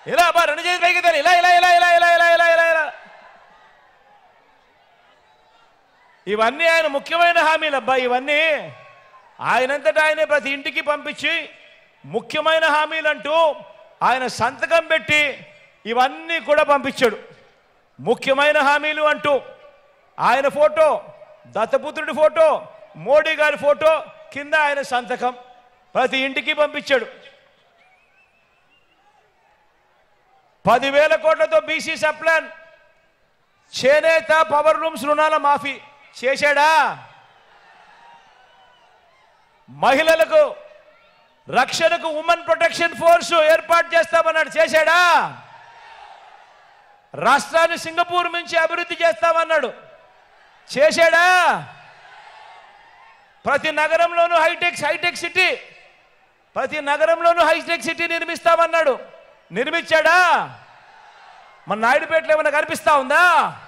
ఇలా బా రెండు చేతులు పైకి ఎత్తాలి. ఇలా ఇలా ఇలా ఇలా ఇలా ఇలా ఇలా ఇలా ఇలా ఇవన్నీ ఆయన ముఖ్యమైన హామీలు అబ్బా. ఇవన్నీ ఆయనంతటా ఆయనే ప్రతి ఇంటికి పంపించి ముఖ్యమైన హామీలు అంటూ ఆయన సంతకం పెట్టి ఇవన్నీ కూడా పంపించాడు. ముఖ్యమైన హామీలు అంటూ ఆయన ఫోటో, దత్తపుత్రుడి ఫోటో, మోడీ గారి ఫోటో కింద ఆయన సంతకం ప్రతి ఇంటికి పంపించాడు. 10,000 కోట్లతో బీసీ సప్లాన్, చేనేత పవర్ లూమ్స్ రుణాల మాఫీ చేశాడా? మహిళలకు రక్షణకు ఉమెన్ ప్రొటెక్షన్ ఫోర్స్ ఏర్పాటు చేస్తామన్నాడు, చేశాడా? రాష్ట్రాన్ని సింగపూర్ నుంచి అభివృద్ధి చేస్తామన్నాడు, చేశాడా? ప్రతి నగరంలోనూ హైటెక్ సిటీ, ప్రతి నగరంలోనూ హైటెక్ సిటీ నిర్మిస్తామన్నాడు, నిర్మించాడా? మన నాయుడుపేటలో ఏమైనా కనిపిస్తా ఉందా?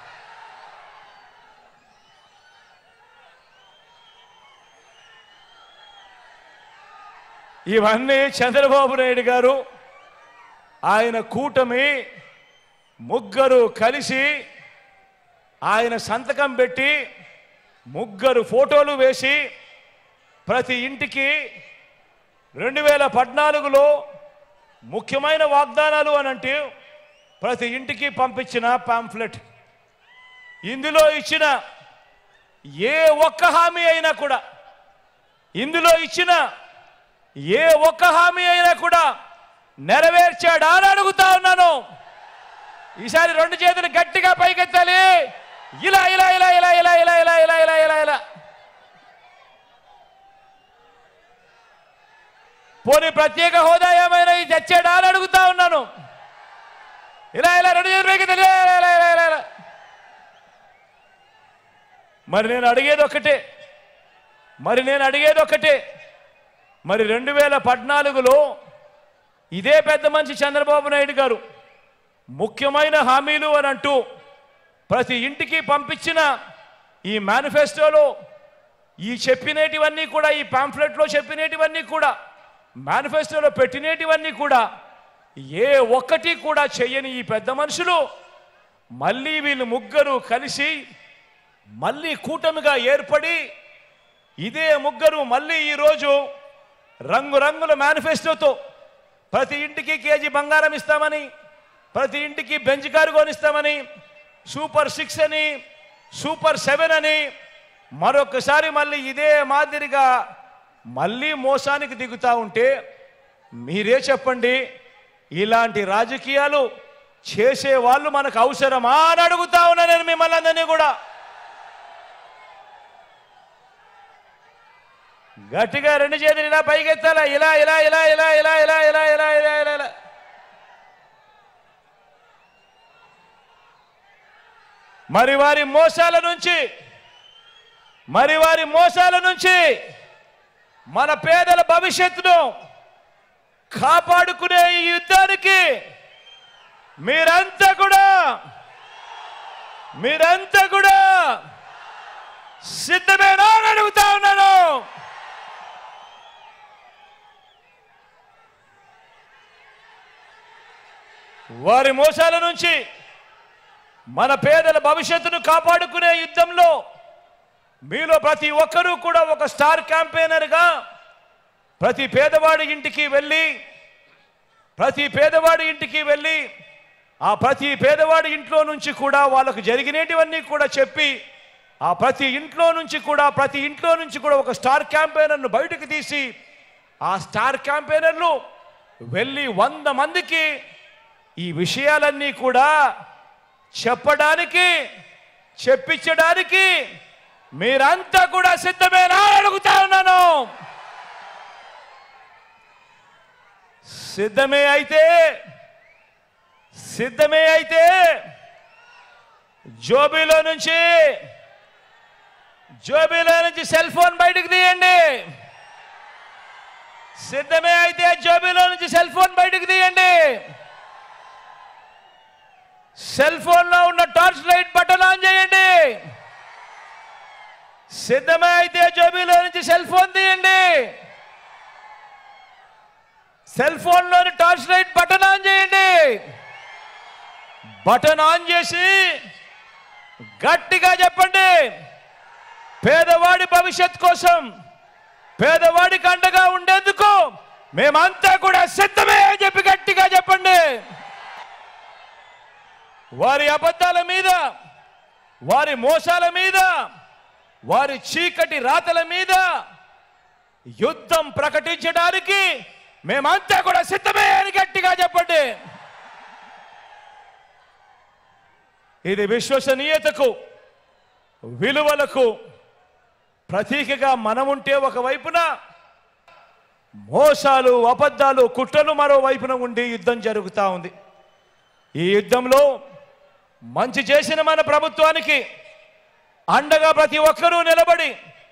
ఇవన్నీ చంద్రబాబు నాయుడు గారు, ఆయన కూటమి ముగ్గురు కలిసి ఆయన సంతకం పెట్టి ముగ్గురు ఫోటోలు వేసి ప్రతి ఇంటికి 2014లో ముఖ్యమైన వాగ్దానాలు అని అంటే ప్రతి ఇంటికి పంపించిన పాంఫ్లెట్. ఇందులో ఇచ్చిన ఏ ఒక్క హామీ అయినా కూడా, ఇందులో ఇచ్చిన ఏ ఒక్క హామీ అయినా కూడా నెరవేర్చాడా అని అడుగుతా ఉన్నాను. ఈసారి రెండు చేతులు గట్టిగా పైకెత్తాలి. ఇలా ఇలా ఇలా ఇలా ఇలా ఇలా ఇలా ఇలా ఇలా ఇలా ఇలా పోనీ ప్రత్యేక హోదా ఏమైనా తెచ్చాడా అని అడుగుతా ఉన్నాను. ఇలా ఇలా రెండు చేతులు పైకెత్తాలి. ఇలా ఇలా ఇలా ఇలా మరి నేను అడిగేది ఒకటే, మరి 2014లో ఇదే పెద్ద మనిషి చంద్రబాబు నాయుడు గారు ముఖ్యమైన హామీలు అని అంటూ ప్రతి ఇంటికి పంపించిన ఈ మేనిఫెస్టోలో ఈ చెప్పినటివన్నీ కూడా, ఈ పాంఫ్లెట్లో చెప్పినటివన్నీ కూడా, మేనిఫెస్టోలో పెట్టినటివన్నీ కూడా ఏ ఒక్కటి కూడా చెయ్యని ఈ పెద్ద మనుషులు మళ్ళీ వీళ్ళు ముగ్గురు కలిసి మళ్ళీ కూటమిగా ఏర్పడి ఇదే ముగ్గురు మళ్ళీ ఈరోజు రంగురంగుల మేనిఫెస్టోతో ప్రతి ఇంటికి కేజీ బంగారం ఇస్తామని, ప్రతి ఇంటికి బెంచ్ కారు కొనిస్తామని, సూపర్ 6 అని, సూపర్ 7 అని మరొకసారి మళ్ళీ ఇదే మాదిరిగా మళ్ళీ మోసానికి దిగుతా ఉంటే మీరే చెప్పండి, ఇలాంటి రాజకీయాలు చేసే వాళ్ళు మనకు అవసరమా అని అడుగుతా ఉన్నా నేను మిమ్మల్ని అందరినీ కూడా. గట్టిగా రెండు చేతులు ఇలా పైకెత్తాలా. ఇలా ఇలా ఇలా ఇలా ఇలా ఇలా ఇలా ఇలా ఇలా ఇలా ఇలా మరి వారి మోసాల నుంచి మన పేదల భవిష్యత్తును కాపాడుకునే ఈ యుద్ధానికి మీరంతా కూడా సిద్ధమేనా అని అడుగుతా ఉన్నాను. వారి మోసాల నుంచి మన పేదల భవిష్యత్తును కాపాడుకునే యుద్ధంలో మీలో ప్రతి ఒక్కరూ కూడా ఒక స్టార్ క్యాంపెయినర్గా ప్రతి పేదవాడి ఇంటికి వెళ్ళి ఆ ప్రతి పేదవాడి ఇంట్లో నుంచి కూడా వాళ్ళకు జరిగినటివన్నీ కూడా చెప్పి ఆ ప్రతి ఇంట్లో నుంచి కూడా ఒక స్టార్ క్యాంపెయినర్ను బయటకు తీసి ఆ స్టార్ క్యాంపెయినర్లు వెళ్ళి 100 మందికి ఈ విషయాలన్నీ కూడా చెప్పించడానికి మీరంతా కూడా సిద్ధమేనా అడుగుతా ఉన్నాను. సిద్ధమే అయితే జోబీలో నుంచి సెల్ ఫోన్ బయటకు తీయండి. సిద్ధమే అయితే జోబీలో నుంచి సెల్ ఫోన్ బయటకు తీయండి. సెల్ ఫోన్లో ఉన్న టార్చ్ లైట్ బటన్ ఆన్ చేయండి. సిద్ధమే అయితే జోబీలో నుంచి సెల్ ఫోన్ తీయండి. సెల్ ఫోన్లోని టార్చ్ లైట్ బటన్ ఆన్ చేయండి. బటన్ ఆన్ చేసి గట్టిగా చెప్పండి, పేదవాడి భవిష్యత్ కోసం, పేదవాడికి అండగా ఉండేందుకు మేమంతా కూడా సిద్ధమే అని చెప్పి గట్టిగా చెప్పండి. వారి అబద్ధాల మీద, వారి మోసాల మీద, వారి చీకటి రాతల మీద యుద్ధం ప్రకటించడానికి మేమంతా కూడా సిద్ధమే అని గట్టిగా చెప్పండి. ఇది విశ్వసనీయతకు, విలువలకు ప్రతీకగా మనముంటే ఒకవైపున, మోసాలు, అబద్ధాలు, కుట్రలు మరోవైపున ఉండి యుద్ధం జరుగుతూ ఉంది. ఈ యుద్ధంలో మంచి చేసిన మన ప్రభుత్వానికి అండగా ప్రతి ఒక్కరూ నిలబడి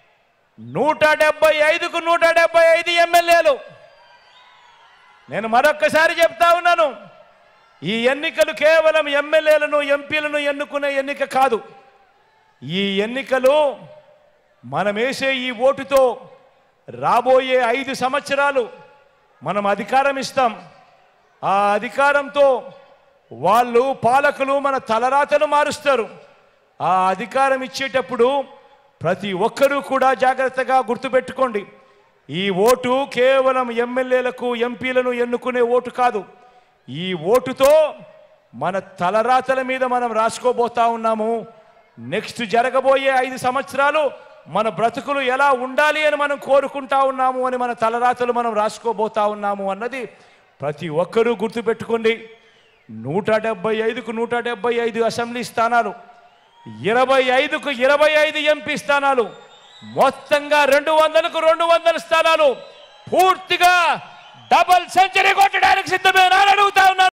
175కు 175 ఎమ్మెల్యేలు. నేను మరొక్కసారి చెప్తా ఉన్నాను, ఈ ఎన్నికలు కేవలం ఎమ్మెల్యేలను, ఎంపీలను ఎన్నుకునే ఎన్నిక కాదు. ఈ ఎన్నికలు మనం వేసే ఈ ఓటుతో రాబోయే 5 సంవత్సరాలు మనం అధికారం ఇస్తాం. ఆ అధికారంతో వాళ్ళు, పాలకులు మన తలరాతను మారుస్తారు. ఆ అధికారం ఇచ్చేటప్పుడు ప్రతి ఒక్కరూ కూడా జాగ్రత్తగా గుర్తుపెట్టుకోండి, ఈ ఓటు కేవలం ఎమ్మెల్యేలకు, ఎంపీలను ఎన్నుకునే ఓటు కాదు. ఈ ఓటుతో మన తలరాతల మీద మనం రాసుకోబోతా ఉన్నాము. నెక్స్ట్ జరగబోయే 5 సంవత్సరాలు మన బ్రతుకులు ఎలా ఉండాలి అని మనం కోరుకుంటా ఉన్నాము అని మన తలరాతలు మనం రాసుకోబోతా ఉన్నాము అన్నది ప్రతి ఒక్కరూ గుర్తుపెట్టుకోండి. 175కు 175 అసెంబ్లీ స్థానాలు, 25కు 25 ఎంపీ స్థానాలు, మొత్తంగా 200కు 200 స్థానాలు పూర్తిగా డబల్ సెంచరీ కొట్టడానికి సిద్ధమేనా అని అడుగుతా ఉన్నాను.